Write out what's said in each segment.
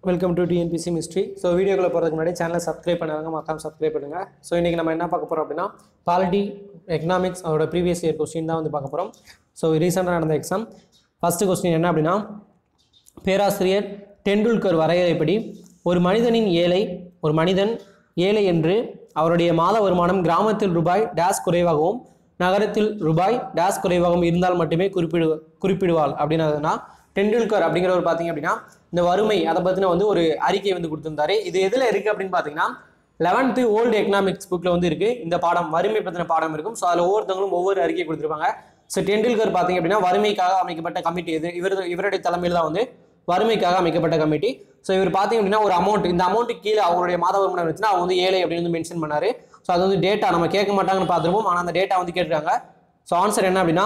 Welcome to TNPSC mystery. So வீடியோக்குள்ள போகிறதுக்கு முன்னாடி சேனலை சப்ஸ்கிரைப் பண்ணுவாங்க, மறக்காம சப்ஸ்கிரைப் பண்ணுங்க. ஸோ இன்றைக்கி நம்ம என்ன பார்க்க போகிறோம் அப்படின்னா பாலிட்டி எக்கனாமிக்ஸ் அதோட ப்ரீவியஸ் இயர் கொஸ்டின் தான் வந்து பார்க்க போகிறோம். ஸோ ரீசெண்டாக நடந்த எக்ஸாம் ஃபஸ்ட்டு கொஸ்டின் என்ன அப்படின்னா, பேராசிரியர் டெண்டுல்கர் வரையறைப்படி ஒரு மனிதன் ஏழை என்று அவருடைய மாத வருமானம் கிராமத்தில் ரூபாய் டேஸ் குறைவாகவும் நகரத்தில் ரூபாய் டேஸ் குறைவாகவும் இருந்தால் மட்டுமே குறிப்பிடுவாள் அப்படின்னா, டெண்டுல்கர் அப்படிங்கிறவர் பார்த்தீங்க அப்படின்னா இந்த வறுமை அதை பற்றின வந்து ஒரு அறிக்கை வந்து கொடுத்துருந்தாரு. இது எதில் இருக்குது அப்படின்னு பார்த்தீங்கன்னா 11th ஓல்டு எக்கனாமிக்ஸ் புக்கில் வந்து இருக்குது. இந்த பாடம் வறுமை பற்றின பாடம் இருக்கும். ஸோ அதில் ஒவ்வொருத்தவங்களும் ஒவ்வொரு அறிக்கை கொடுத்துருப்பாங்க. ஸோ டெண்டுல்கர் பார்த்தீங்க அப்படின்னா வறுமைக்காக அமைக்கப்பட்ட கமிட்டி இவருடைய தலைமையில் தான் வந்து வறுமைக்காக அமைக்கப்பட்ட கமிட்டி. ஸோ இவர் பார்த்தீங்க அப்படின்னா ஒரு அமௌண்ட், இந்த அமௌண்ட்டுக்கு கீழே அவருடைய மாத வருமானம் இருந்துச்சுன்னா அவங்க வந்து ஏழை அப்படின்னு வந்து மென்ஷன் பண்ணாரு. ஸோ அது வந்து டேட்டா நம்ம கேட்க மாட்டாங்கன்னு பார்த்துருப்போம், ஆனால் அந்த டேட்டா வந்து கேட்டுருக்காங்க. ஸோ ஆன்சர் என்ன அப்படின்னா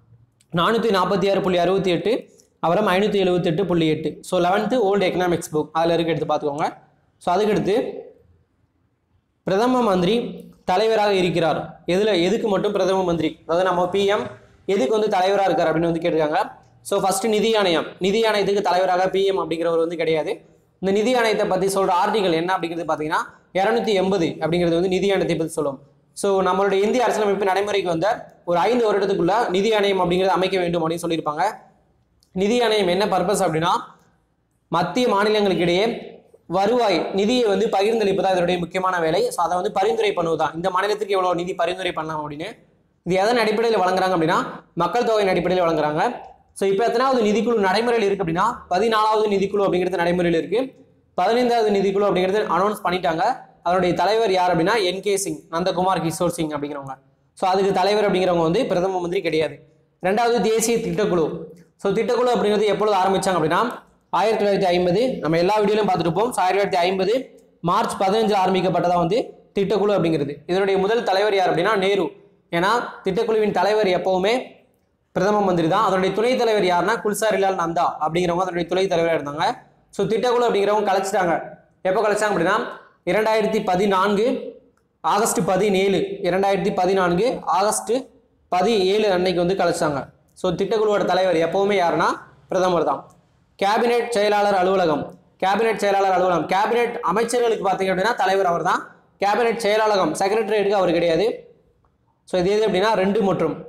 446.68 அப்புறம் 578.8. So 11th old economics book அதில் இருக்க எடுத்து பார்த்துக்கோங்க. ஸோ அதுக்கடுத்து பிரதம மந்திரி தலைவராக இருக்கிறார். எதுக்கு மட்டும் பிரதம மந்திரி, அதாவது நம்ம பிஎம் எதுக்கு வந்து தலைவராக இருக்கார் அப்படின்னு வந்து கேட்டிருக்காங்க. ஸோ ஃபஸ்ட்டு நிதி ஆணையத்துக்கு தலைவராக பிஎம் அப்படிங்கிறவர் வந்து கிடையாது. இந்த நிதி ஆணையத்தை பற்றி சொல்கிற ஆர்டிகல் என்ன அப்படிங்கிறது பார்த்தீங்கன்னா 280 அப்படிங்கிறது வந்து நிதி ஆணையத்தை பற்றி சொல்லும். ஸோ நம்மளுடைய இந்திய அரசியலமைப்பு நடைமுறைக்கு வந்த ஒரு 5 வருடத்துக்குள்ள நிதி ஆணையம் அப்படிங்கிறது அமைக்க வேண்டும் அப்படின்னு சொல்லியிருப்பாங்க. நிதி ஆணையம் என்ன பர்பஸ் அப்படின்னா மத்திய மாநிலங்களுக்கு இடையே வருவாய் நிதியை வந்து பகிர்ந்தளிப்பு தான் இதனுடைய முக்கியமான வேலை. ஸோ அதை வந்து பரிந்துரை பண்ணுவதுதான், இந்த மாநிலத்துக்கு எவ்வளோ நிதி பரிந்துரை பண்ணலாம் அப்படின்னு. இது எதன் அடிப்படையில் வழங்குறாங்க அப்படின்னா மக்கள் தொகையின் அடிப்படையில் வழங்குறாங்க. ஸோ இப்போ எத்தனாவது நிதிக்குழு நடைமுறையில் இருக்குது அப்படின்னா 14வது நிதிக்குழு அப்படிங்கிறது நடைமுறையில் இருக்குது. 15வது நிதிக்குழு அப்படிங்கிறது அனௌன்ஸ் பண்ணிட்டாங்க. அதனுடைய தலைவர் யார் அப்படின்னா NK சிங், நந்தகுமார் கிஷோர் சிங் அப்படிங்கிறவங்க. ஸோ அதுக்கு தலைவர் அப்படிங்கிறவங்க வந்து பிரதம மந்திரி கிடையாது. ரெண்டாவது தேசிய திட்டக்குழு. ஸோ திட்டக்குழு அப்படிங்கிறது எப்பொழுது ஆரம்பித்தாங்க அப்படின்னா 1950. நம்ம எல்லா வீடியோலையும் பார்த்துருப்போம். ஸோ 1950 மார்ச் 15 ஆரம்பிக்கப்பட்டதாக வந்து திட்டக்குழு அப்படிங்கிறது. இதனுடைய முதல் தலைவர் யார் அப்படின்னா நேரு. ஏன்னா திட்டக்குழுவின் தலைவர் எப்பவுமே பிரதம மந்திரி தான். அதனுடைய துணைத் தலைவர் யாருன்னா குல்சாரிலால் நந்தா அப்படிங்கிறவங்க அதனுடைய துணைத் தலைவராக இருந்தாங்க. ஸோ திட்டக்குழு அப்படிங்கிறவங்க கலைச்சிட்டாங்க. எப்போ கலைச்சாங்க அப்படின்னா 2014 ஆகஸ்ட் 17 2014 ஆகஸ்ட் 17 அன்னைக்கு வந்து கலைச்சாங்க. ஸோ திட்டக்குழுவோட தலைவர் எப்பவுமே யாருன்னா பிரதமர் தான். கேபினெட் செயலாளர் அலுவலகம் கேபினெட் அமைச்சர்களுக்கு பார்த்தீங்க அப்படின்னா தலைவர் அவர் தான். கேபினெட் செயலாளகம் செக்ரட்டரியேட்டுக்கு அவர் கிடையாது. ஸோ இது எது அப்படின்னா 2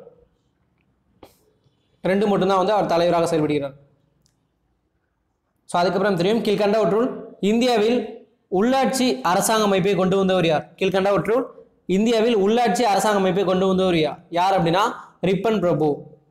மட்டும்தான் வந்து அவர் தலைவராக செயல்படுகிறார். ஸோ அதுக்கப்புறம் தெரியும் கீழ்கண்டவற்றுள் இந்தியாவில் உள்ளாட்சி அரசாங்க அமைப்பை கொண்டு வந்தவர் யார்? கீழ்கண்டவற்றுள் இந்தியாவில் உள்ளாட்சி அரசாங்க அமைப்பை கொண்டு வந்தவர் யார் அப்படின்னா ரிப்பன் பிரபு.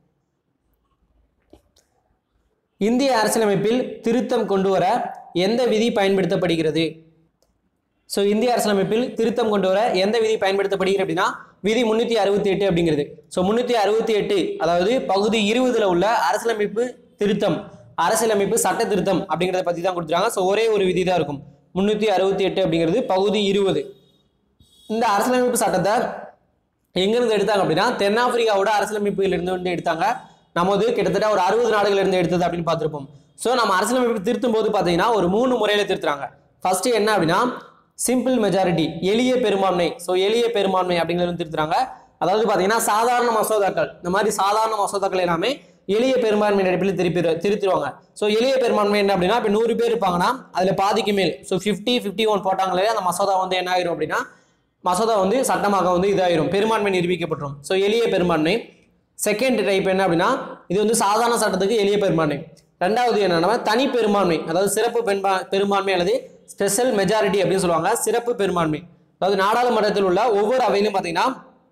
இந்திய அரசியலமைப்பில் திருத்தம் கொண்டு வர எந்த விதி பயன்படுத்தப்படுகிறது? ஸோ இந்திய அரசியலமைப்பில் திருத்தம் கொண்டு வர எந்த விதி பயன்படுத்தப்படுகிறது அப்படின்னா விதி 368 அப்படிங்கிறது. ஸோ 368 அதாவது பகுதி 20 உள்ள அரசியலமைப்பு திருத்தம், அரசியலமைப்பு சட்ட திருத்தம் அப்படிங்கிறத பற்றி தான் கொடுத்துருக்காங்க. ஸோ ஒரே ஒரு விதி தான் இருக்கும். 368 அப்படிங்கிறது பகுதி 20. இந்த அரசியலமைப்பு சட்டத்தை எங்கிருந்து எடுத்தாங்க அப்படின்னா தென்னாப்பிரிக்காவோட அரசியலமைப்பிலிருந்து வந்து எடுத்தாங்க. நமது கிட்டத்தட்ட ஒரு 60 நாடுகள் இருந்து எடுத்தது அப்படின்னு பார்த்துருப்போம். ஸோ நம்ம அரசியலமைப்பு திருத்தும் போது பார்த்தீங்கன்னா ஒரு 3 முறையில் திருத்துறாங்க. ஃபர்ஸ்ட் என்ன அப்படின்னா சிம்பிள் மெஜாரிட்டி, எளிய பெரும்பான்மை. ஸோ எளிய பெரும்பான்மை அப்படிங்கிறது திருத்துறாங்க. அதாவது பார்த்தீங்கன்னா சாதாரண மசோதாக்கள், இந்த மாதிரி சாதாரண மசோதாக்கள் எல்லாமே எளிய பெரும்பான்மை அடிப்படையில் திருத்திடுவாங்க. ஸோ எளிய பெரும்பான்மை என்ன அப்படின்னா இப்போ 100 பேர் இருப்பாங்கன்னா அதில் பாதிக்கு மேல், ஸோ 50-51 போட்டாங்களே அந்த மசோதா வந்து என்ன ஆயிரும் அப்படின்னா மசோதா வந்து சட்டமாக வந்து இதாயிரும், பெரும்பான்மை நிரூபிக்கப்பட்டுரும். ஸோ எளிய பெரும்பான்மை. செகண்ட் டைப் என்ன அப்படின்னா இது வந்து சாதாரண சட்டத்துக்கு எளிய பெரும்பான்மை. ரெண்டாவது என்னன்னா தனி பெரும்பான்மை, அதாவது சிறப்பு பெரும்பான்மை அல்லது ஸ்பெஷல் மெஜாரிட்டி அப்படின்னு சொல்லுவாங்க. சிறப்பு பெரும்பான்மை அதாவது நாடாளுமன்றத்தில் உள்ள ஒவ்வொரு அவையிலும் பார்த்தீங்கன்னா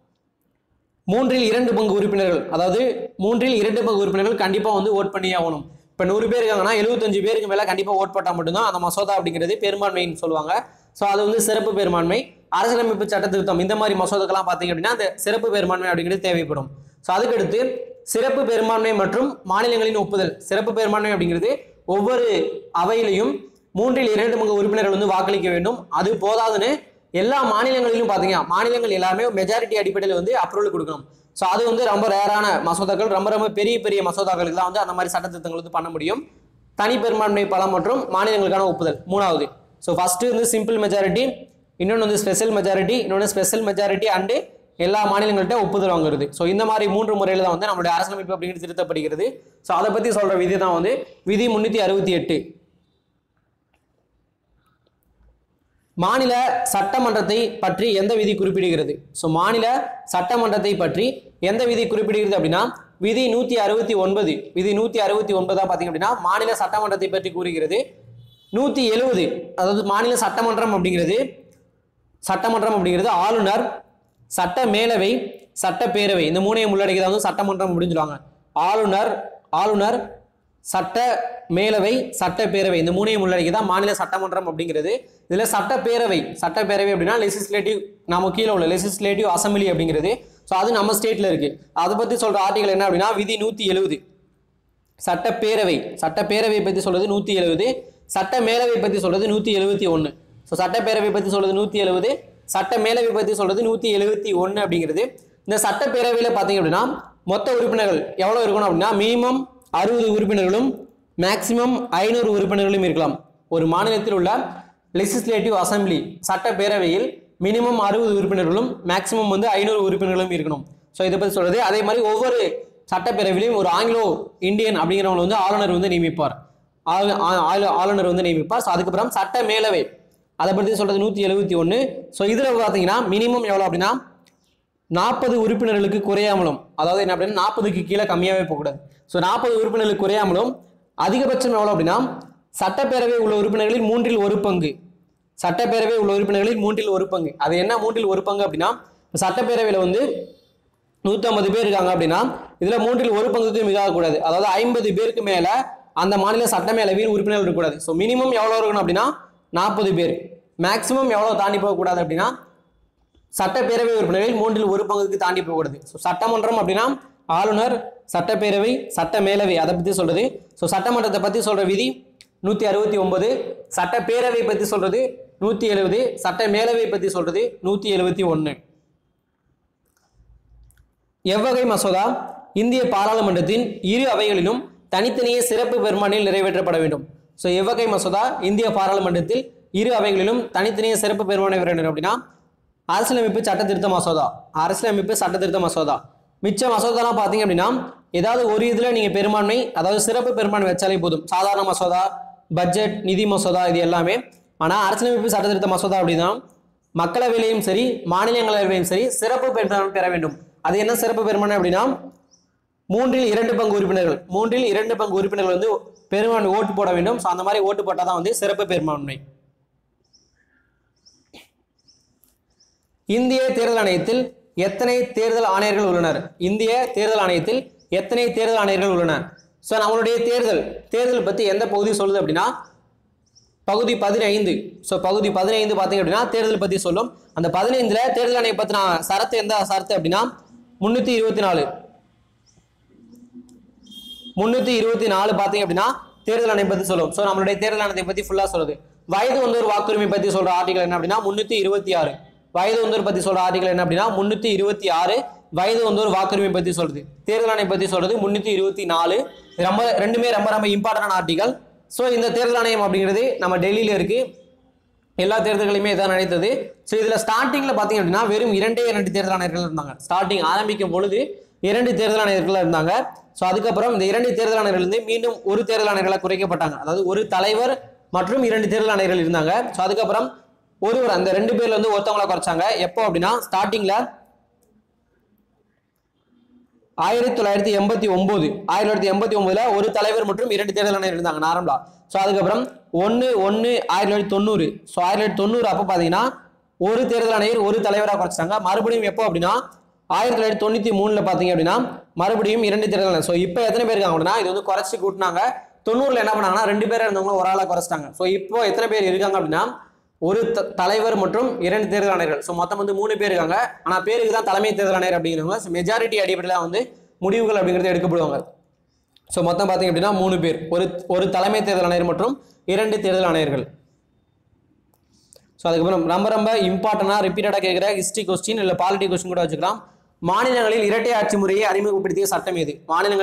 3/2 உறுப்பினர்கள், அதாவது 3/2 உறுப்பினர்கள் கண்டிப்பாக வந்து ஓட் பண்ணி ஆகணும். இப்போ 100 பேர் இருக்காங்கன்னா 75 பேருக்கு மேலே கண்டிப்பாக ஓட் போட்டால் மட்டும்தான் அந்த மசோதா அப்படிங்கிறது பெரும்பான்மைன்னு சொல்லுவாங்க. ஸோ அது வந்து சிறப்பு பெரும்பான்மை. அரசியலமைப்பு சட்ட திருத்தம் இந்த மாதிரி மசோதாக்கெல்லாம் பார்த்தீங்க அப்படின்னா அந்த சிறப்பு பெரும்பான்மை அப்படிங்கிறது தேவைப்படும். ஸோ அதுக்கடுத்து சிறப்பு பெரும்பான்மை மற்றும் மாநிலங்களின் ஒப்புதல். சிறப்பு பெரும்பான்மை அப்படிங்கிறது ஒவ்வொரு அவையிலையும் 3/2 உறுப்பினர்கள் வந்து வாக்களிக்க வேண்டும். அது போதாதுன்னு எல்லா மாநிலங்களிலும் பார்த்தீங்கன்னா மாநிலங்கள் எல்லாமே மெஜாரிட்டி அடிப்படையில் வந்து அப்ரூவல் கொடுக்கணும். ஸோ அது வந்து ரொம்ப ரேரான மசோதாக்கள், ரொம்ப பெரிய மசோதாக்களுக்கு தான் வந்து அந்த மாதிரி சட்ட திருத்தங்கள் வந்து பண்ண முடியும். தனி பெரும்பான்மை பலம் மற்றும் மாநிலங்களுக்கான ஒப்புதல் மூணாவது. ஸோ ஃபர்ஸ்ட் வந்து சிம்பிள் மெஜாரிட்டி, இன்னொன்று வந்து ஸ்பெஷல் மெஜாரிட்டி, இன்னொன்று ஸ்பெஷல் மெஜாரிட்டி அண்டு எல்லா மாநிலங்கள்கிட்ட ஒப்புதல் வாங்குறது. ஸோ இந்த மாதிரி 3 முறையில் தான் வந்து நம்மளுடைய அரசியலமைப்பு அப்படிங்கிறது திருத்தப்படுகிறது. ஸோ அதை பற்றி சொல்கிற விதி தான் வந்து விதி 368. மாநில சட்டமன்றத்தை பற்றி எந்த விதி குறிப்பிடுகிறது? ஸோ மாநில சட்டமன்றத்தை பற்றி எந்த விதி குறிப்பிடுகிறது அப்படின்னா விதி 169. விதி 169 பார்த்தீங்க அப்படின்னா மாநில சட்டமன்றத்தை பற்றி கூறுகிறது. 170 அதாவது மாநில சட்டமன்றம் அப்படிங்கிறது ஆளுநர், சட்ட மேலவை, சட்டப்பேரவை இந்த மூணையும் உள்ளடக்கியதான் வந்து சட்டமன்றம் அப்படின்னு சொல்லுவாங்க. ஆளுநர் சட்ட மேலவை, சட்டப்பேரவை இந்த மூணையும் உள்ளடக்கியதான் மாநில சட்டமன்றம் அப்படிங்கிறது. இதுல சட்டப்பேரவை அப்படின்னா லெஜிஸ்லேட்டிவ், நம்ம கீழே உள்ள லெஜிஸ்லேட்டிவ் அசம்பிளி அப்படிங்கிறது. ஸோ அது நம்ம ஸ்டேட்ல இருக்கு. அதை பத்தி சொல்ற ஆர்டிகல் என்ன அப்படின்னா விதி 170. சட்டப்பேரவை பத்தி சொல்றது 170, சட்ட மேலவை பத்தி சொல்றது 171. ஸோ சட்டப்பேரவை பத்தி சொல்றது 170, சட்ட மேலவை பத்தி சொல்றது 171 அப்படிங்கிறது. இந்த சட்டப்பேரவையில பாத்தீங்க அப்படின்னா மொத்த உறுப்பினர்கள் எவ்வளவு இருக்கணும் அப்படின்னா மினிமம் 60 உறுப்பினர்களும் மேக்சிமம் 500 உறுப்பினர்களும் இருக்கலாம். ஒரு மாநிலத்தில் உள்ள லெஜிஸ்லேட்டிவ் அசம்பிளி சட்டப்பேரவையில் மினிமம் 60 உறுப்பினர்களும் மேக்சிமம் வந்து 500 உறுப்பினர்களும் இருக்கணும். ஸோ இதை பத்தி சொல்றது. அதே மாதிரி ஒவ்வொரு சட்டப்பேரவையிலும் ஒரு ஆங்கிலோ இந்தியன் அப்படிங்கிறவங்க வந்து ஆளுநர் வந்து நியமிப்பார். ஆளுநர் வந்து நியமிப்பார். ஸோ அதுக்கப்புறம் சட்ட மேலவை அதை பற்றி சொல்றது 171. ஸோ இதுல பார்த்தீங்கன்னா மினிமம் எவ்வளோ அப்படின்னா 40 உறுப்பினர்களுக்கு குறையாமலும், அதாவது என்ன அப்படின்னா 40க்கு கீழே கம்மியாகவே போகக்கூடாது. ஸோ 40 உறுப்பினர்களுக்கு குறையாமலும் அதிகபட்சம் எவ்வளோ அப்படின்னா சட்டப்பேரவை உள்ள உறுப்பினர்களில் 1/3 பங்கு. சட்டப்பேரவை உள்ள உறுப்பினர்களில் 1/3 பங்கு. அது என்ன 1/3 பங்கு அப்படின்னா சட்டப்பேரவையில் வந்து 150 பேர் இருக்காங்க அப்படின்னா இதுல 1/3 பங்குக்கு மிகாகக்கூடாது. அதாவது 50 பேருக்கு மேல அந்த மாநில சட்டமேலவையில் உறுப்பினர்கள் இருக்கக்கூடாது. ஸோ மினிமம் எவ்வளோ இருக்கணும் அப்படின்னா 40 பேர். மேக்சிமம் எவ்வளோ தாண்டி போகக்கூடாது அப்படின்னா சட்டப்பேரவை உறுப்பினர்கள் 1/3 பங்குக்கு தாண்டி போகக்கூடாது. ஸோ சட்டமன்றம் அப்படின்னா ஆளுநர், சட்டப்பேரவை, சட்ட மேலவை அதை பற்றி சொல்றது. ஸோ சட்டமன்றத்தை பற்றி சொல்ற விதி 169, சட்டப்பேரவை பற்றி சொல்றது 170, சட்ட மேலவை பற்றி சொல்றது 171. எவ்வகை மசோதா இந்திய பாராளுமன்றத்தின் இரு அவைகளிலும் தனித்தனியே சிறப்பு பெரும்பான்மையில் நிறைவேற்றப்பட வேண்டும்? ஸோ எவ்வகை மசோதா இந்திய பாராளுமன்றத்தில் இரு அவைகளிலும் தனித்தனியே சிறப்பு பெரும்பான்மை பெற வேண்டும் அப்படின்னா அரசியலமைப்பு சட்ட திருத்த மசோதா. மிச்ச மசோதாலாம் பார்த்தீங்க அப்படின்னா ஏதாவது ஒரு இதில் நீங்கள் பெரும்பான்மை, அதாவது சிறப்பு பெரும்பான்மை வச்சாலே போதும். சாதாரண மசோதா, பட்ஜெட், நிதி மசோதா இது எல்லாமே. ஆனால் அரசியலமைப்பு சட்ட திருத்த மசோதா அப்படின்னா மக்களவையிலையும் சரி மாநிலங்களவையிலும் சரி சிறப்பு பெரும்பான்மை பெற வேண்டும். அது என்ன சிறப்பு பெரும்பான்மை அப்படின்னா 3/2 பங்கு உறுப்பினர்கள் வந்து பெரும்பான்மை ஓட்டு போட வேண்டும். ஸோ அந்த மாதிரி ஓட்டு போட்டால் தான் வந்து சிறப்பு பெரும்பான்மை. இந்திய தேர்தல் ஆணையத்தில் எத்தனை தேர்தல் ஆணையர்கள் உள்ளனர்? ஸோ நம்மளுடைய தேர்தல் பற்றி எந்த பகுதி சொல்லுது அப்படின்னா பகுதி 15. ஸோ பகுதி 15 பார்த்தீங்க அப்படின்னா தேர்தல் பற்றி சொல்லும். அந்த 15ல் தேர்தல் ஆணையம் பற்றின சரத்து எந்த சரத்து அப்படின்னா 324 பார்த்தீங்க அப்படின்னா தேர்தல் ஆணையம் பற்றி சொல்லும். ஸோ நம்மளுடைய தேர்தல் ஆணையத்தை பற்றி ஃபுல்லாக சொல்லுது. வயது வந்தோர் வாக்குரிமை பற்றி சொல்ற ஆர்டிகல் என்ன அப்படின்னா 326. வயது வந்தோர் பற்றி சொல்ற ஆர்டிகல் என்ன அப்படின்னா 326 வயது வந்தோர் வாக்குரிமை பற்றி சொல்றது. தேர்தல் ஆணையம் பற்றி சொல்றது 324. ரெண்டுமே ரொம்ப இம்பார்ட்டன்டான ஆர்டிகல். ஸோ இந்த தேர்தல் ஆணையம் அப்படிங்கிறது நம்ம டெல்லியில இருக்கு. எல்லா தேர்தல்களையுமே இதான் நடந்தது. ஸோ இதுல ஸ்டார்டிங்ல பாத்தீங்க அப்படின்னா வெறும் 2 தேர்தல் ஆணையர்கள் இருந்தாங்க. ஸ்டார்டிங் ஆரம்பிக்கும் பொழுது 2 தேர்தல் ஆணையர்கள் இருந்தாங்க. ஸோ அதுக்கப்புறம் இந்த 2 தேர்தல் ஆணையர்கள் இருந்து மீண்டும் ஒரு தேர்தல் ஆணையர்களாக குறைக்கப்பட்டாங்க. அதாவது ஒரு தலைவர் மற்றும் 2 தேர்தல் ஆணையர்கள் இருந்தாங்க. ஸோ அதுக்கப்புறம் ஒருவர் அந்த 2 பேர்ல வந்து ஒருத்தவங்கள குறைச்சாங்க. எப்போ அப்படின்னா ஸ்டார்டிங்ல 1989 ஒரு தலைவர் மற்றும் 2 தேர்தல் ஆணையர் இருந்தாங்க நார்மலா. ஸோ அதுக்கப்புறம் 1/1/1990. ஸோ 1990 அப்போ பார்த்தீங்கன்னா ஒரு தேர்தல் ஆணையர் ஒரு தலைவராக குறைச்சாங்க. மறுபடியும் எப்போ அப்படின்னா 1993 பார்த்தீங்க அப்படின்னா மறுபடியும் 2 தேர்தல் ஆணையர். ஸோ இப்போ எத்தனை பேர் இருக்காங்க அப்படின்னா இது வந்து குறைச்சி கூட்டினாங்க. 90ல் என்ன பண்ணாங்கன்னா 2 பேர் இருந்தவங்க ஒரு ஆளாக குறைச்சிட்டாங்க. ஸோ இப்போ எத்தனை பேர் இருக்காங்க அப்படின்னா ஒரு தலைவர் மற்றும் 2 தேர்தல் ஆணையர்கள். ஸோ மொத்தம் வந்து 3 பேர் இருக்காங்க. ஆனால் பேருக்கு தான் தலைமை தேர்தல் ஆணையர் அப்படிங்கிறவங்க மெஜாரிட்டி அடிப்படையில் வந்து முடிவுகள் அப்படிங்கிறது எடுக்கப்படுவாங்க. ஸோ மொத்தம் பார்த்தீங்க அப்படின்னா 3 பேர், ஒரு தலைமை தேர்தல் ஆணையர் மற்றும் 2 தேர்தல் ஆணையர்கள். ஸோ அதுக்கப்புறம் ரொம்ப இம்பார்ட்டண்டாக ரிப்பீட்டடாக கேட்குற ஹிஸ்ட்ரி கொஸ்டின் இல்லை பாலிட்டி கொஸ்டின் கூட வச்சுக்கலாம். மாநிலங்களில் இரட்டை ஆட்சி முறையை அறிமுகப்படுத்திய சட்டம் எது?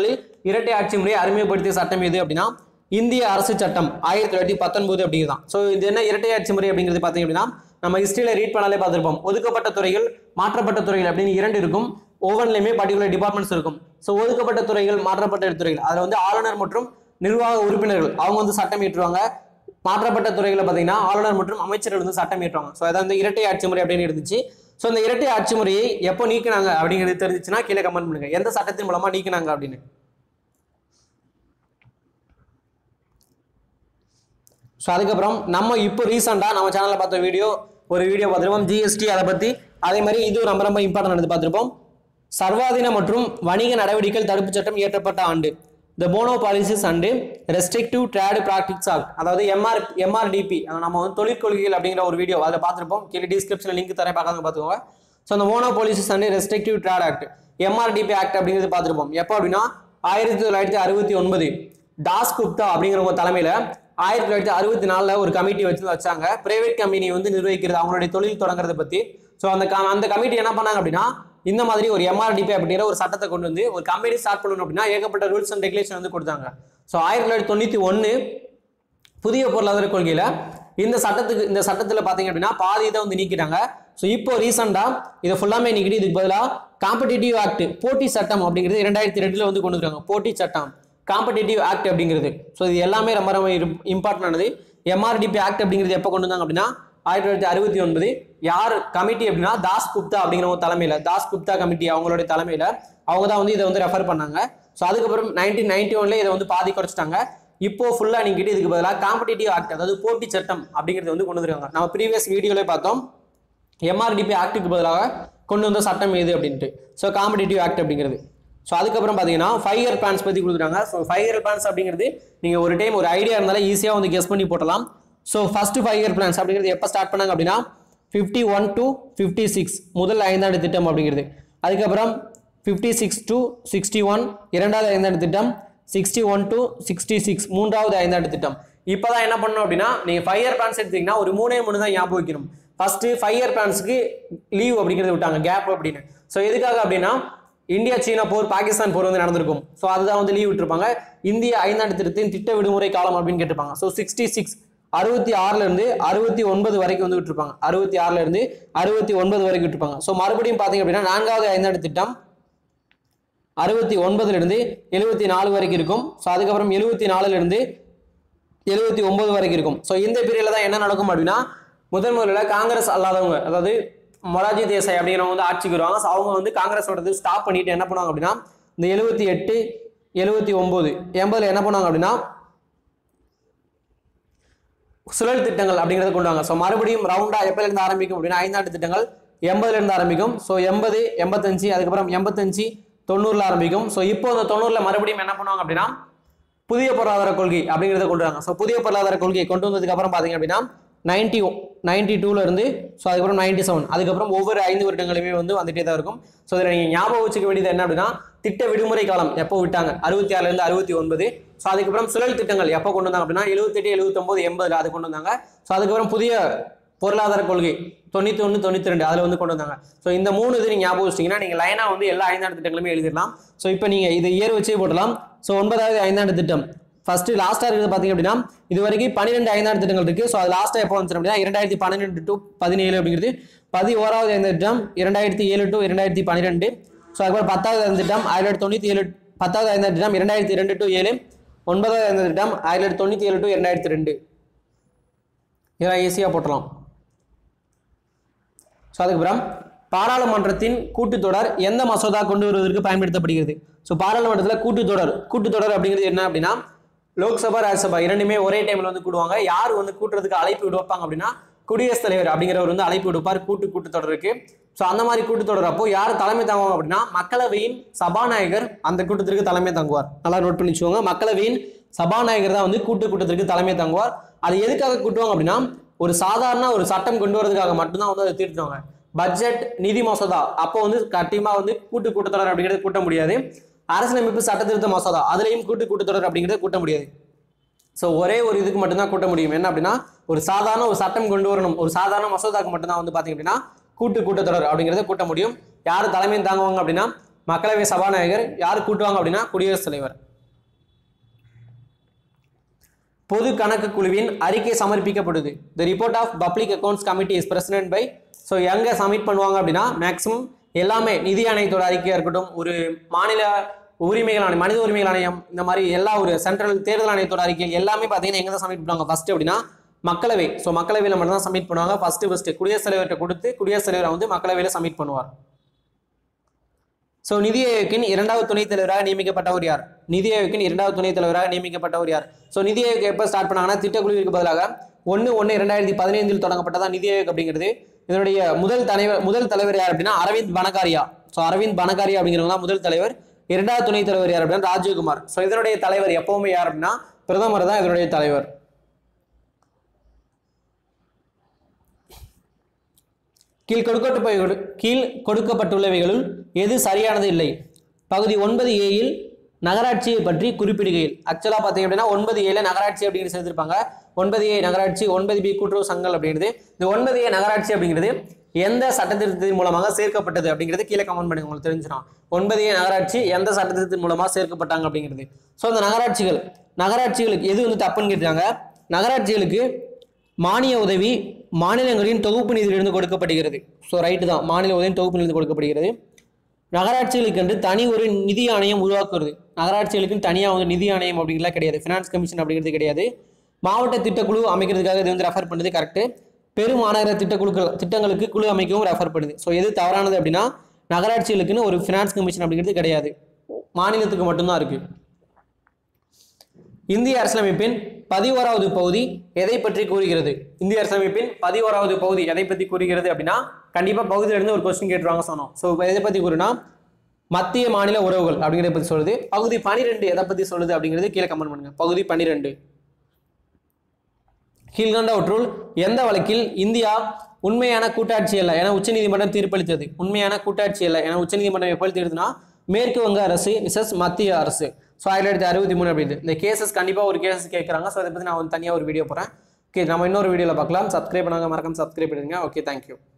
அப்படின்னா இந்திய அரசு சட்டம் 1919 அப்படிங்கிறதான். ஸோ இது என்ன இரட்டை ஆட்சி முறை அப்படிங்கிறது பார்த்தீங்க அப்படின்னா நம்ம ஹிஸ்ட்ரியில ரீட் பண்ணாலே பார்த்துருப்போம். ஒதுக்கப்பட்ட துறைகள், மாற்றப்பட்ட துறைகள் அப்படின்னு 2 இருக்கும். ஒவ்வொன்றிலுமே பர்டிகுலர் டிபார்ட்மெண்ட்ஸ் இருக்கும். ஸோ ஒதுக்கப்பட்ட துறைகள், மாற்றப்பட்ட துறைகள் அதில் வந்து ஆளுநர் மற்றும் நிர்வாக உறுப்பினர்கள் அவங்க வந்து சட்டம் இயற்றுவாங்க. மாற்றப்பட்ட துறைகளை பார்த்தீங்கன்னா ஆளுநர் மற்றும் அமைச்சர்கள் வந்து சட்டம் இயற்றுவாங்க. ஸோ அதான் வந்து இரட்டை ஆட்சி முறை அப்படின்னு இருந்துச்சு. ஸோ இந்த இரட்டை ஆட்சி முறையை எப்போ நீக்கினாங்க அப்படிங்கிறது தெரிஞ்சிச்சுன்னா கீழே கமெண்ட் பண்ணுங்க, எந்த சட்டத்தின் மூலமா நீக்கினாங்க அப்படின்னு. ஸோ அதுக்கப்புறம் நம்ம இப்போ ரீசெண்டாக நம்ம சேனலில் பார்த்த ஒரு வீடியோ பார்த்துருப்போம் ஜிஎஸ்டி, அதை பற்றி. அதே மாதிரி இது ரொம்ப ரொம்ப இம்பார்ட்டன் எடுத்து பார்த்துருப்போம். சர்வாதீன மற்றும் வணிக நடவடிக்கைகள் தடுப்பு சட்டம் இயற்றப்பட்ட ஆண்டு. The Monopolies and Restrictive Trade Practices Act, அதாவது MRDP, நம்ம வந்து தொழிற்கொள்கைகள் அப்படிங்கிற ஒரு வீடியோ அதில் பார்த்துருப்போம். கீழே டிஸ்கிரிப்ஷனில் லிங்க் தரேன், பார்த்துக்கோங்க. ஸோ அந்த Monopolies and Restrictive Trade Act, MRDP Act அப்படிங்கிறது பார்த்துருப்போம். எப்போ அப்படின்னா 1969 தாஸ்குப்தா அப்படிங்கிறவங்க தலைமையில் 1964 ஒரு கமிட்டி வச்சாங்க. பிரைவேட் கம்பெனி வந்து நிர்வகிக்கிறது, அவங்களுடைய தொழில் தொடங்குறத பற்றி. ஸோ அந்த கமிட்டி என்ன பண்ணாங்க அப்படின்னா இந்த மாதிரி ஒரு MRDP அப்படிங்கிற ஒரு சட்டத்தை கொண்டு வந்து ஒரு கம்பெனி ஸ்டார்ட் பண்ணணும் அப்படின்னா ஏகப்பட்ட ரூல்ஸ் அண்ட் ரெகுலேஷன் வந்து கொடுத்தாங்க. ஸோ 1991 புதிய பொருளாதார கொள்கையில் இந்த சட்டத்தில் பார்த்தீங்க அப்படின்னா பாதி இதை வந்து நீக்கிட்டாங்க. ஸோ இப்போ ரீசெண்டாக இதை ஃபுல்லாமே நீக்கிட்டு இதுக்கு பதிலாக காம்படிட்டிவ் ஆக்ட், போட்டி சட்டம் அப்படிங்கிறது 2002 வந்து கொண்டு வந்தாங்க. போட்டி சட்டம், காம்படிட்டிவ் ஆக்ட் அப்படிங்கிறது. ஸோ இது எல்லாமே ரொம்ப ரொம்ப இம்பார்ட்டன்ட் ஆனது. MRDP ஆக்ட் அப்படிங்கிறது எப்போ கொண்டு வந்தாங்க அப்படின்னா 1969. யார் கமிட்டி அப்படின்னா தாஸ்குப்தா அப்படிங்கிறவங்க தலைமையில், தாஸ்குப்தா கமிட்டி அவங்களுடைய தலைமையில் அவங்க தான் வந்து இதை வந்து ரெஃபர் பண்ணாங்க. ஸோ அதுக்கப்புறம் 1991 இதை வந்து பாதி குறைச்சிட்டாங்க. இப்போ ஃபுல்லாக நீங்கிட்டு இதுக்கு பதிலாக காம்படிட்டிவ் ஆக்ட், அதாவது போட்டி சட்டம் அப்படிங்கிறது வந்து கொண்டு வந்துருக்காங்க. நம்ம ப்ரீவியஸ் வீடியோவிலே பார்த்தோம் MRDP ஆக்டுக்கு பதிலாக கொண்டு வந்த சட்டம் எது அப்படின்ட்டு. ஸோ காம்படிட்டிவ் ஆக்ட் அப்படிங்கிறது. ஸோ அதுக்கப்புறம் பார்த்தீங்கன்னா 5 இயர் பிளான்ஸ் பற்றி கொடுக்குறாங்க. ஸோ 5 இயர் பிளான்ஸ் அப்படிங்கிறது நீங்கள் ஒரு டைம் ஒரு ஐடியா இருந்தாலும் ஈஸியாக வந்து கெஸ் பண்ணி போட்டலாம். ஸோ ஃபர்ஸ்ட் 5 இயர் பிளான்ஸ் அப்படிங்கிறது எப்போ ஸ்டார்ட் பண்ணாங்க அப்படின்னா 51 to 56 முதல் ஐந்தாண்டு திட்டம் அப்படிங்கிறது. அதுக்கப்புறம் 56 to 61 இரண்டாவது ஐந்தாண்டு திட்டம், 61 to 66 மூன்றாவது ஐந்தாண்டு திட்டம். இப்போ தான் என்ன பண்ணணும் அப்படின்னா நீங்கள் 5 இயர் பிளான்ஸ் எடுத்தீங்கன்னா ஒரு 3 தான் ஞாபகம் வைக்கணும். ஃபர்ஸ்ட் 5 இயர் பிளான்ஸ்க்கு லீவ் அப்படிங்கிறது விட்டாங்க, கேப் அப்படின்னு. ஸோ எதுக்காக அப்படின்னா இந்தியா சீனா போர், பாகிஸ்தான் போர் வந்து நடந்திருக்கும். ஸோ அதுதான் வந்து லீவ் விட்டுருப்பாங்க. இந்திய ஐந்தாண்டு திட்டத்தின் திட்ட விடுமுறை காலம் அப்படின்னு கேட்டிருப்பாங்க. ஸோ 66 66 இருந்து 69 வரைக்கும் வந்து விட்டுருப்பாங்க. 66 இருந்து 69 வரைக்கும் விட்டுருப்பாங்க. ஸோ மறுபடியும் பார்த்தீங்க அப்படின்னா 4வது ஐந்தாண்டு திட்டம் 69 இருந்து 74 வரைக்கும் இருக்கும். ஸோ அதுக்கப்புறம் 74 இருந்து 79 வரைக்கும் இருக்கும். ஸோ இந்த பீரியட்ல தான் என்ன நடக்கும் அப்படின்னா முதல்ல காங்கிரஸ் அல்லாதவங்க, அதாவது மொராஜி தேசாய் அப்படிங்கிறவங்க வந்து ஆட்சிக்கு வருவாங்க. ஸோ அவங்க வந்து காங்கிரஸோட ஸ்டாப் பண்ணிட்டு என்ன பண்ணுவாங்க அப்படின்னா இந்த 78 79 80 என்ன பண்ணுவாங்க அப்படின்னா சுழல் திட்டங்கள் அப்படிங்கிறத கொண்டு வாங்க. ஸோ மறுபடியும் ரவுண்டா எப்போலேருந்து ஆரம்பிக்கும் அப்படின்னா ஐந்தாண்டு திட்டங்கள் 80 ஆரம்பிக்கும். ஸோ 80 85 அதுக்கப்புறம் 85 90 ஆரம்பிக்கும். ஸோ இப்போ அந்த 90 மறுபடியும் என்ன பண்ணுவாங்க அப்படின்னா புதிய பொருளாதார கொள்கை அப்படிங்கிறத கொண்டு வாங்க. ஸோ புதிய பொருளாதார கொள்கையை கொண்டு வந்ததுக்கு அப்புறம் பார்த்தீங்க அப்படின்னா 92 இருந்து ஸோ அதுக்கப்புறம் 97 அதுக்கப்புறம் ஒவ்வொரு 5 வருடங்களுமே வந்து வந்துட்டே தான் இருக்கும். ஸோ இதில் நீங்கள் ஞாபகம் வச்சுக்க வேண்டியது என்ன அப்படின்னா திட்ட விடுமுறை காலம் எப்போ விட்டாங்க 66 இருந்து 69. ஸோ அதுக்கப்புறம் சுழல் திட்டங்கள் எப்போ கொண்டு வந்தாங்க அப்படின்னா 78 79 80 அது கொண்டு வந்தாங்க. ஸோ அதுக்கப்புறம் புதிய பொருளாதார கொள்கை 91 92 அதில் வந்து கொண்டு வந்தாங்க. ஸோ இந்த 3 இது நீங்கள் ஞாபகம் வச்சிங்கன்னா நீங்கள் லைனாக வந்து எல்லா ஐந்தாண்டு திட்டங்களுமே எழுதிடலாம். ஸோ இப்போ நீங்கள் இது இயர் வச்சே போடலாம். ஸோ 9வது ஐந்தாண்டு திட்டம் ஃபர்ஸ்ட் லாஸ்ட்டாக இருக்குது பார்த்தீங்க அப்படின்னா இது வரைக்கும் 12 ஐந்தாண்டு திட்டங்கள் இருக்குது. ஸோ அது லாஸ்ட்டாக எப்போ வந்துச்சு அப்படின்னா 2012 to 17 அப்படிங்கிறது 11வது ஐந்தாண்டு திட்டம் 2007 to 2012. ஸோ அதுக்கப்புறம் 10வது ஐந்தாண்டு திட்டம் 1997 10வது ஐந்தாண்டு திட்டம் 2002 to 7 9வது ஐந்தாண்டு திட்டம் 1997 to 2002 இதெல்லாம் ஈஸியாக போட்டலாம். ஸோ அதுக்கப்புறம் பாராளுமன்றத்தின் கூட்டுத்தொடர் எந்த மசோதா கொண்டு வருவதற்கு பயன்படுத்தப்படுகிறது. ஸோ பாராளுமன்றத்தில் கூட்டுத்தொடர் அப்படிங்கிறது என்ன அப்படின்னா லோக்சபா ராஜ்யசபா இரண்டுமே ஒரே டைம்ல வந்து கூடுவாங்க. யார் வந்து கூட்டுறதுக்கு அழைப்பு விடுவாங்க அப்படின்னா குடியரசுத் தலைவர் அப்படிங்கிறவர் வந்து அழைப்பு விடுப்பார் கூட்டுத்தொடருக்கு. ஸோ அந்த மாதிரி கூட்டுத்தொடர் அப்போ யார் தலைமை தாங்குவாங்க அப்படின்னா மக்களவையின் சபாநாயகர் அந்த கூட்டத்திற்கு தலைமை தாங்குவார். நல்லா நோட் பண்ணி வச்சுக்கோங்க, மக்களவையின் சபாநாயகர் தான் வந்து கூட்டத்திற்கு தலைமை தாங்குவார். அது எதுக்காக கூட்டுவாங்க அப்படின்னா ஒரு சாதாரண ஒரு சட்டம் கொண்டு வரதுக்காக மட்டும்தான் வந்து அதை தீர்த்துவாங்க. பட்ஜெட் நிதி மசோதா அப்போ வந்து கண்டிப்பா வந்து கூட்டத்தொடர் அப்படிங்கிறது கூட்ட முடியாது. அரசியலமைப்பு சட்ட திருத்த மசோதா அதுலேயும் கூட்டத்தொடர் அப்படிங்கிறத கூட்ட முடியாது. ஸோ ஒரே ஒரு இதுக்கு மட்டும்தான் கூட்ட முடியும். என்ன அப்படின்னா ஒரு சாதாரண ஒரு சட்டம் கொண்டு வரணும், ஒரு சாதாரண மசோதாக்கு மட்டும்தான் வந்து பார்த்தீங்க அப்படின்னா கூட்டத்தொடர் அப்படிங்கிறத கூட்ட முடியும். யார் தலைமை தாங்குவாங்க அப்படின்னா மக்களவை சபாநாயகர். யார் கூட்டுவாங்க அப்படின்னா குடியரசுத் தலைவர். பொது கணக்கு குழுவின் அறிக்கை சமர்ப்பிக்கப்படுது. The report of public accounts committee is presented by. So எங்கே சப்மிட் பண்ணுவாங்க அப்படின்னா மேக்ஸிமம் எல்லாமே நிதி ஆணையத்தோட அறிக்கையாக இருக்கட்டும், ஒரு மாநில உரிமைகள் ஆணையம், மனித உரிமைகள் ஆணையம், இந்த மாதிரி எல்லா ஒரு சென்ட்ரல் தேர்தல் ஆணையத்தோட அறிக்கைகள் எல்லாமே பார்த்தீங்கன்னா எங்க தான் சப்மிட் பண்ணுவாங்க ஃபர்ஸ்ட் அப்படின்னா மக்களவை. ஸோ மக்களவையில் மட்டும் தான் சப்மிட் பண்ணுவாங்க. ஃபர்ஸ்ட் குடியரசுத் தலைவர்கிட்ட கொடுத்து குடியரசுத் தலைவர் வந்து மக்களவையில் சப்மிட் பண்ணுவார். ஸோ நிதி ஆயோக்கின் இரண்டாவது துணைத் தலைவராக நியமிக்கப்பட்டவர் யார்? நிதி ஆயோக்கின் இரண்டாவது துணைத் தலைவராக நியமிக்கப்பட்டவர் யார்? ஸோ நிதி ஆயோக் எப்போ ஸ்டார்ட் பண்ணாங்கன்னா திட்டக்குழுவிற்கு பதிலாக 1/1/2015 தொடங்கப்பட்டதான் நிதி ஆயோக் அப்படிங்கிறது. இதனுடைய முதல் தலைவர் யார் அப்படின்னா அரவிந்த் பனகாரியா. ஸோ அரவிந்த் பனகாரியா அப்படிங்கிறவங்க தான் முதல் தலைவர். இரண்டாவது துணைத் தலைவர் யார் அப்படின்னா ராஜீவ்குமார். ஸோ இதனுடைய தலைவர் எப்பவுமே யார் அப்படின்னா பிரதமர் தான் இதனுடைய தலைவர். கீழ் கொடுக்கப்பட்டுள்ளவைகளுள் எது சரியானது இல்லை? பகுதி 9A நகராட்சியை பற்றி குறிப்பிடுகையில் ஆக்சுவலாக பார்த்தீங்க அப்படின்னா 9A நகராட்சி அப்படிங்கிறது சேர்த்திருப்பாங்க. 9A நகராட்சி, 9B கூட்டுறவு சங்கங்கள் அப்படிங்கிறது. இந்த 9A நகராட்சி அப்படிங்கிறது எந்த சட்டத்திட்டத்தின் மூலமாக சேர்க்கப்பட்டது அப்படிங்கிறது கீழே கமெண்ட் பண்ணுங்க, உங்களுக்கு தெரிஞ்சிடும். 9A நகராட்சி எந்த சட்டத்திட்டத்தின் மூலமாக சேர்க்கப்பட்டாங்க அப்படிங்கிறது. ஸோ இந்த நகராட்சிகளுக்கு எது வந்து தப்புன்னு கேட்டாங்க. நகராட்சிகளுக்கு மானிய உதவி மாநிலங்களின் தொகுப்பு நிதியிலிருந்து கொடுக்கப்படுகிறது. ஸோ ரைட்டு தான், மாநில உதவியின் தொகுப்பு நிதி கொடுக்கப்படுகிறது. நகராட்சிகளுக்கு என்று தனி ஒரு நிதி ஆணையம் உருவாக்குறது. நகராட்சிகளுக்கு தனியாக வந்து நிதி ஆணையம் அப்படிங்கிறதுலாம் கிடையாது. ஃபினான்ஸ் கமிஷன் அப்படிங்கிறது கிடையாது. மாவட்ட திட்டக்குழு அமைக்கிறதுக்காக இது வந்து ரெஃபர் பண்ணுறது கரெக்டு. பெருமாநகர திட்டங்களுக்கு குழு அமைக்கவும் ரெஃபர் பண்ணுது. ஸோ எது தவறானது அப்படின்னா நகராட்சிகளுக்குன்னு ஒரு ஃபினான்ஸ் கமிஷன் அப்படிங்கிறது கிடையாது, மாநிலத்துக்கு மட்டும்தான் இருக்கு. இந்திய அரசியலமைப்பின் 11வது பகுதி எதை பற்றி கூறுகிறது? இந்திய அரசியலமைப்பின் 11வது பகுதி எதை பற்றி கூறுகிறது அப்படின்னா கண்டிப்பா பகுதியிலிருந்து ஒரு கொஸ்டின் கேட்டுருவாங்க சொன்னோம். ஸோ எதை பற்றி கூறுனா மத்திய மாநில உறவுகள் அப்படிங்கிறத பற்றி சொல்லுது. பகுதி 12 எதை பற்றி சொல்லுது அப்படிங்கிறது கீழே கமெண்ட் பண்ணுங்க. பகுதி 12 கீழ்கண்டவற்றுள் எந்த வழக்கில் இந்தியா உண்மையான கூட்டாட்சி அல்ல என உச்சநீதிமன்றம் தீர்ப்பளித்தது? உண்மையான கூட்டாட்சி அல்ல என உச்சநீதிமன்றம் எப்போ தீர்த்துனா மேற்கு வங்க அரசு விசஸ் மத்திய அரசு. ஸோ 1963 அப்படின்னு இந்த கேசஸ் கண்டிப்பாக ஒரு கேசஸ் கேட்குறாங்க. ஸோ அதை பற்றி நான் தனியாக ஒரு வீடியோ போகிறேன். ஓகே, நம்ம இன்னொரு வீடியோவில் பார்க்கலாம். சப்ஸ்கிரைப் பண்ணாங்க, மறக்காம சப்ஸ்கிரைப் பண்ணுங்க. Okay, thank you.